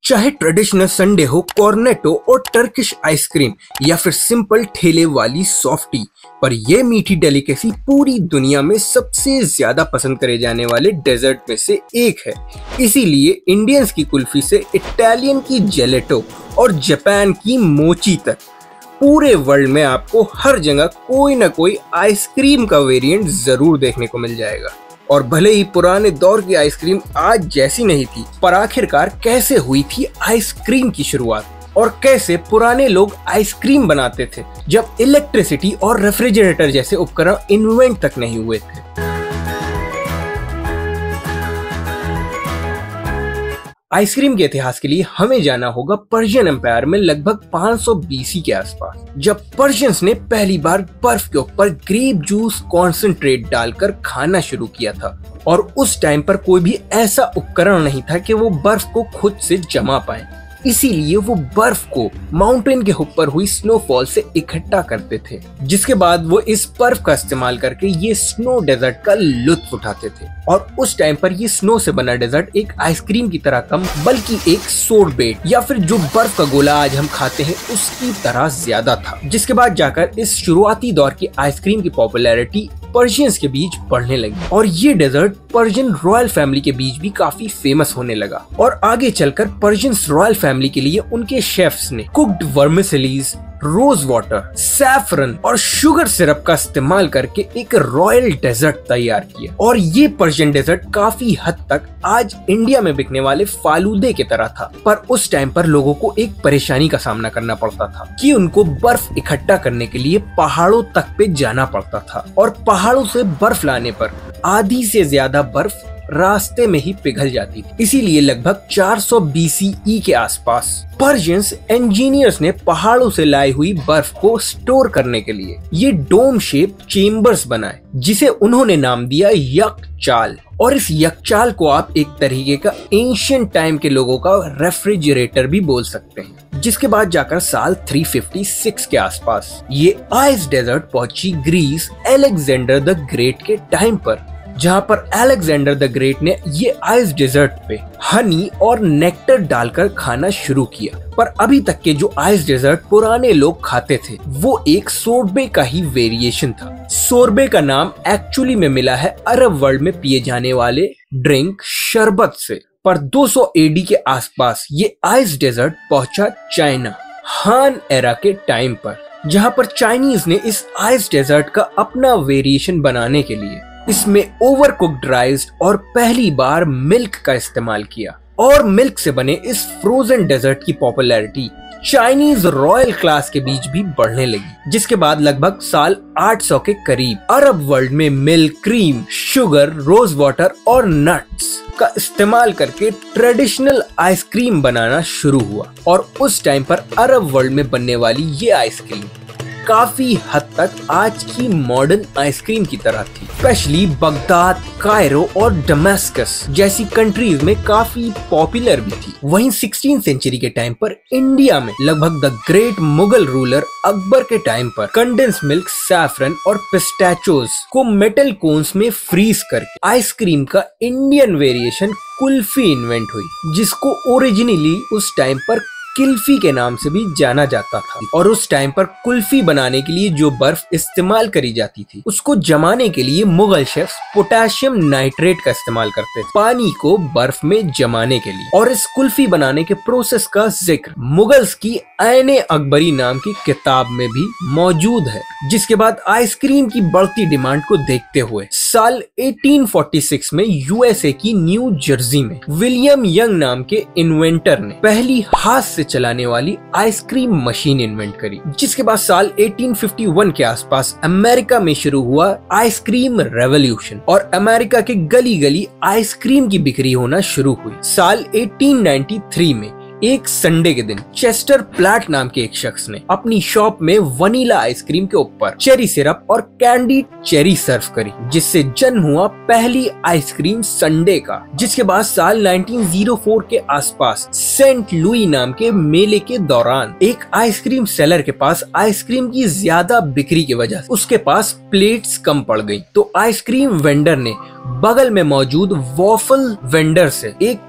चाहे traditional sundae हो, Cornetto और टर्किश आइसक्रीम या फिर सिंपल ठेले वाली सॉफ्टी, पर ये मीठी डेलिकेसी पूरी दुनिया में सबसे ज्यादा पसंद करे जाने वाले डेजर्ट में से एक है। इसीलिए इंडियंस की कुल्फी से इटालियन की जेलेटो और जापान की मोची तक पूरे वर्ल्ड में आपको हर जगह कोई ना कोई आइसक्रीम का वेरिएंट जरूर देखने को मिल जाएगा। और भले ही पुराने दौर की आइसक्रीम आज जैसी नहीं थी, पर आखिरकार कैसे हुई थी आइसक्रीम की शुरुआत और कैसे पुराने लोग आइसक्रीम बनाते थे जब इलेक्ट्रिसिटी और रेफ्रिजरेटर जैसे उपकरण इन्वेंट तक नहीं हुए थे। आइसक्रीम के इतिहास के लिए हमें जाना होगा पर्शियन एम्पायर में लगभग 500 BC के आसपास, जब पर्शियंस ने पहली बार बर्फ के ऊपर ग्रेप जूस कॉन्सेंट्रेट डालकर खाना शुरू किया था। और उस टाइम पर कोई भी ऐसा उपकरण नहीं था कि वो बर्फ को खुद से जमा पाए, इसीलिए वो बर्फ को माउंटेन के ऊपर हुई स्नोफॉल से इकट्ठा करते थे, जिसके बाद वो इस बर्फ का इस्तेमाल करके ये स्नो डेजर्ट का लुत्फ उठाते थे। और उस टाइम पर ये स्नो से बना डेजर्ट एक आइसक्रीम की तरह कम, बल्कि एक सोरबेट या फिर जो बर्फ का गोला आज हम खाते हैं उसकी तरह ज्यादा था। जिसके बाद जाकर इस शुरुआती दौर की आइसक्रीम की पॉपुलैरिटी पर्शियंस के बीच बढ़ने लगी और ये डेजर्ट पर्शियन रॉयल फैमिली के बीच भी काफी फेमस होने लगा। और आगे चलकर पर्शियन रॉयल फैमिली के लिए उनके शेफ्स ने cooked vermicellis, rose water, saffron और शुगर सिरप का इस्तेमाल करके एक रॉयल डेजर्ट तैयार किया। और ये पर्शियन डेजर्ट काफी हद तक आज इंडिया में बिकने वाले फालूदे की तरह था, पर उस टाइम पर लोगों को एक परेशानी का सामना करना पड़ता था कि उनको बर्फ इकट्ठा करने के लिए पहाड़ों तक पे जाना पड़ता था और पहाड़ों से बर्फ लाने पर आधी से ज्यादा बर्फ रास्ते में ही पिघल जाती थी। इसीलिए लगभग 400 BCE के आसपास पर्शियंस इंजीनियर्स ने पहाड़ों से लाई हुई बर्फ को स्टोर करने के लिए ये डोम शेप चेम्बर्स बनाए, जिसे उन्होंने नाम दिया यकचाल। और इस यकचाल को आप एक तरीके का एंशिएंट टाइम के लोगों का रेफ्रिजरेटर भी बोल सकते हैं। जिसके बाद जाकर साल 356 के आसपास ये आइस डेजर्ट पहुंची ग्रीस अलेक्जेंडर द ग्रेट के टाइम पर, जहां पर अलेक्जेंडर द ग्रेट ने ये आइस डेजर्ट पे हनी और नेक्टर डालकर खाना शुरू किया। पर अभी तक के जो आइस डेजर्ट पुराने लोग खाते थे वो एक सोरबे का ही वेरिएशन था। सोरबे का नाम एक्चुअली में मिला है अरब वर्ल्ड में पिए जाने वाले ड्रिंक शरबत से। पर 200 AD के आसपास ये आइस डेजर्ट पहुंचा चाइना हान एरा के टाइम पर, जहां पर चाइनीज ने इस आइस डेजर्ट का अपना वेरिएशन बनाने के लिए इसमें ओवर कुक्ड राइस और पहली बार मिल्क का इस्तेमाल किया। और मिल्क से बने इस फ्रोजन डेजर्ट की पॉपुलैरिटी चाइनीज रॉयल क्लास के बीच भी बढ़ने लगी। जिसके बाद लगभग साल 800 के करीब अरब वर्ल्ड में milk, cream, sugar, rose water और नट्स का इस्तेमाल करके ट्रेडिशनल आइसक्रीम बनाना शुरू हुआ। और उस टाइम पर अरब वर्ल्ड में बनने वाली ये आइसक्रीम काफी हद तक आज की मॉडर्न आइसक्रीम की तरह थी। स्पेशली बगदाद, कायरो और डमास्कस जैसी कंट्रीज में काफी पॉपुलर भी थी। वहीं 16th सेंचुरी के टाइम पर इंडिया में लगभग the great Mughal ruler Akbar के टाइम पर कंडेंस मिल्क, सैफरन और पिस्ताचोज को मेटल कोन्स में फ्रीज करके आइसक्रीम का इंडियन वेरिएशन कुल्फी इन्वेंट हुई, जिसको ओरिजिनली उस टाइम पर किल्फी के नाम से भी जाना जाता था। और उस टाइम पर कुल्फी बनाने के लिए जो बर्फ इस्तेमाल करी जाती थी उसको जमाने के लिए मुगल शेफ्स पोटेशियम नाइट्रेट का इस्तेमाल करते थे पानी को बर्फ में जमाने के लिए। और इस कुल्फी बनाने के प्रोसेस का जिक्र मुगल्स की आईने अकबरी नाम की किताब में भी मौजूद है। जिसके बाद आइसक्रीम की बढ़ती डिमांड को देखते हुए साल 1846 में USA की न्यू जर्सी में विलियम यंग नाम के इन्वेंटर ने पहली हाथ से चलाने वाली आइसक्रीम मशीन इन्वेंट करी। जिसके बाद साल 1851 के आसपास अमेरिका में शुरू हुआ आइसक्रीम रेवोल्यूशन और अमेरिका के गली गली आइसक्रीम की बिक्री होना शुरू हुई। साल 1893 में एक संडे के दिन चेस्टर प्लैट नाम के एक शख्स ने अपनी शॉप में वनीला आइसक्रीम के ऊपर चेरी सिरप और कैंडी चेरी सर्व करी, जिससे जन्म हुआ पहली आइसक्रीम संडे का। जिसके बाद साल 1904 के आसपास सेंट लुई नाम के मेले के दौरान एक आइसक्रीम सेलर के पास आइसक्रीम की ज्यादा बिक्री की वजह से उसके पास प्लेट्स कम पड़ गई, तो आइसक्रीम वेंडर ने बगल में मौजूद वॉफल वेंडर से एक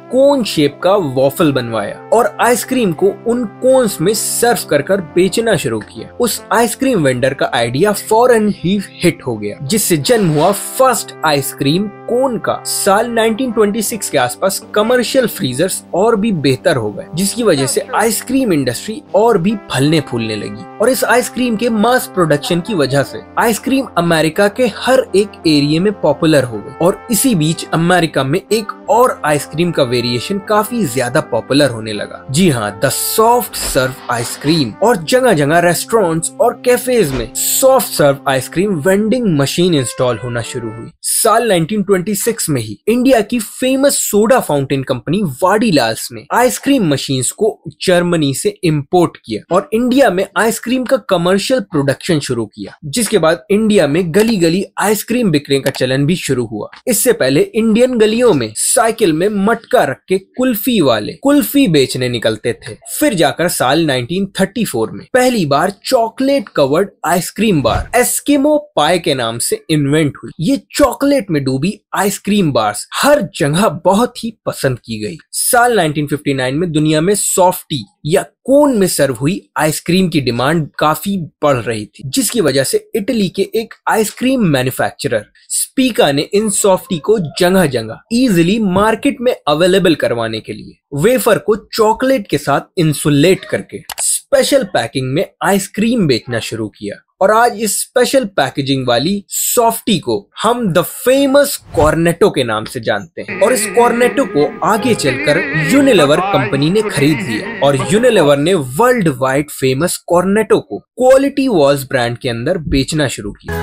कोन शेप का वॉफल बनवाया और आइसक्रीम को उन कोन्स में सर्व कर बेचना शुरू किया। उस आइसक्रीम वेंडर का आइडिया फौरन ही हिट हो गया, जिससे जन्म हुआ फर्स्ट आइसक्रीम कोन का। साल 1926 के आसपास कमर्शियल फ्रीजर्स और भी बेहतर हो गए, जिसकी वजह से आइसक्रीम इंडस्ट्री और भी फलने फूलने लगी। और इस आइसक्रीम के मास प्रोडक्शन की वजह से आइसक्रीम अमेरिका के हर एक एरिया में पॉपुलर हो गई। और इसी बीच अमेरिका में एक और आइसक्रीम का वेरिएशन काफी ज्यादा पॉपुलर होने लगा। जी हाँ, द सॉफ्ट सर्व आइसक्रीम। और जगह जगह रेस्टोरेंट्स और कैफेज में soft serve ice cream vending machine install होना शुरू हुई। साल 1926 में ही इंडिया की famous soda fountain company Vadilal's ने आइसक्रीम मशीन्स को जर्मनी से इंपोर्ट किया और इंडिया में आइसक्रीम का कमर्शियल प्रोडक्शन शुरू किया, जिसके बाद इंडिया में गली गली आइसक्रीम बिकने का चलन भी शुरू हुआ। इससे पहले इंडियन गलियों में साइकिल में मटका रख के कुल्फी वाले कुल्फी बेचने निकलते थे। फिर जाकर साल 1934 में पहली बार chocolate covered ice cream bar Eskimo Pie के नाम से इन्वेंट हुई। ये चॉकलेट में डूबी आइसक्रीम बार्स हर जगह बहुत ही पसंद की गई। साल 1959 में दुनिया में सॉफ्टी या कोन में सर्व हुई आइसक्रीम की डिमांड काफी बढ़ रही थी, जिसकी वजह से इटली के एक आइसक्रीम मैन्युफैक्चरर स्पीका ने इन सॉफ्टी को जगह जगह इजीली मार्केट में अवेलेबल करवाने के लिए वेफर को चॉकलेट के साथ इंसुलेट करके स्पेशल पैकिंग में आइसक्रीम बेचना शुरू किया। और आज इस स्पेशल पैकेजिंग वाली सॉफ्टी को हम द फेमस कॉर्नेटो के नाम से जानते हैं। और इस कॉर्नेटो को आगे चलकर यूनिलीवर कंपनी ने खरीद लिया और यूनिलीवर ने वर्ल्ड वाइड फेमस कॉर्नेटो को क्वालिटी वॉल्स ब्रांड के अंदर बेचना शुरू किया।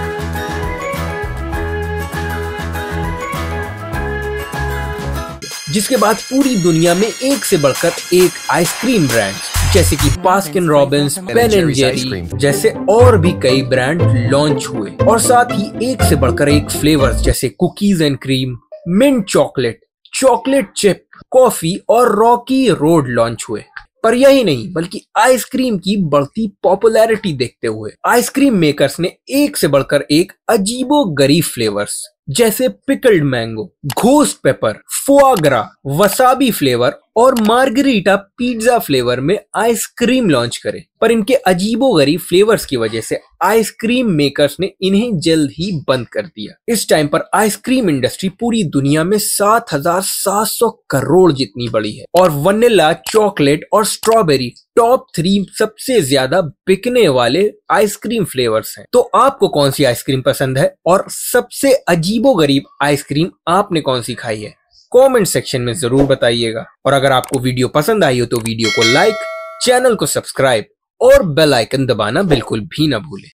जिसके बाद पूरी दुनिया में एक से बढ़कर एक आइसक्रीम ब्रांड जैसे कि Baskin Robbins, Ben and Jerry जैसे और भी कई ब्रांड लॉन्च हुए। और साथ ही एक से बढ़कर एक फ्लेवर्स जैसे cookies and cream, mint chocolate, chocolate chip, coffee और रॉकी रोड लॉन्च हुए। पर यही नहीं बल्कि आइसक्रीम की बढ़ती पॉपुलैरिटी देखते हुए आइसक्रीम मेकर्स ने एक से बढ़कर एक अजीबो गरीब फ्लेवर्स जैसे pickled mango, ghost pepper, foie gras, wasabi flavour और मार्गरीटा पिज्जा फ्लेवर में आइसक्रीम लॉन्च करे। पर इनके अजीबोगरीब फ्लेवर्स की वजह से आइसक्रीम मेकर्स ने इन्हें जल्द ही बंद कर दिया। इस टाइम पर आइसक्रीम इंडस्ट्री पूरी दुनिया में 7,700 करोड़ जितनी बड़ी है और वनीला, चॉकलेट और स्ट्रॉबेरी टॉप 3 सबसे ज्यादा बिकने वाले आइसक्रीम फ्लेवर्स हैं। तो आपको कौन सी आइसक्रीम पसंद है और सबसे अजीबोगरीब आइसक्रीम आपने कौन सी खाई है? कमेंट सेक्शन में जरूर बताइएगा। और अगर आपको वीडियो पसंद आई हो तो वीडियो को लाइक, चैनल को सब्सक्राइब और बेल आइकन दबाना बिल्कुल भी ना भूलें।